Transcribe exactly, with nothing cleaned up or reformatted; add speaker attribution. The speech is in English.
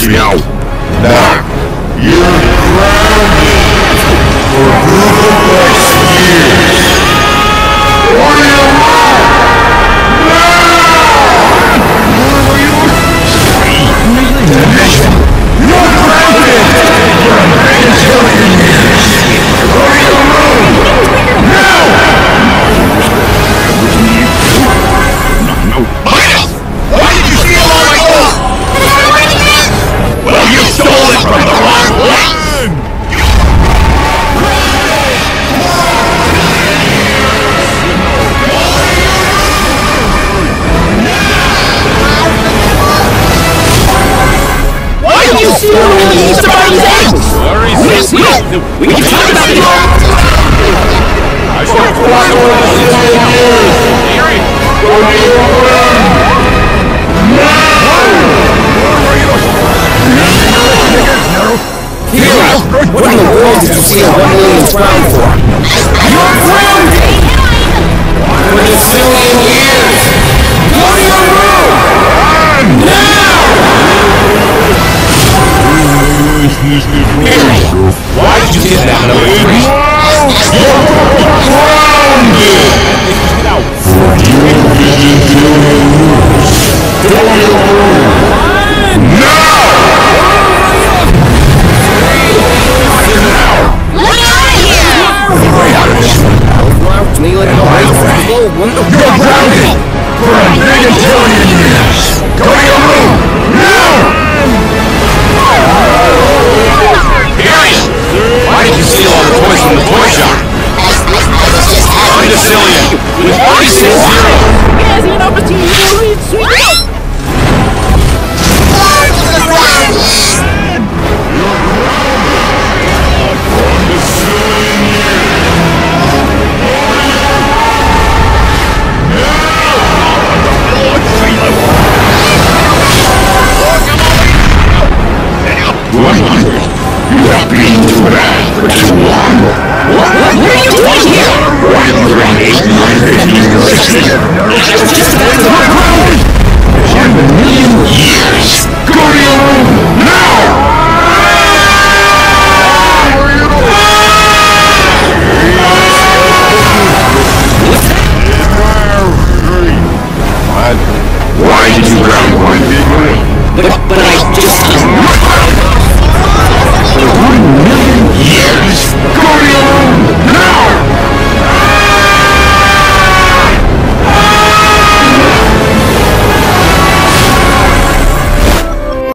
Speaker 1: Now, you're grounded for Google years. What do you want? You're grounded for a bajillion years. Go to your room! Now! No, no. Why did you steal all my gold? Well, you stole it from the wrong place!
Speaker 2: Why did you steal all the Easter Bunny's eggs? Yes, we, we can talk about it all!
Speaker 1: I should have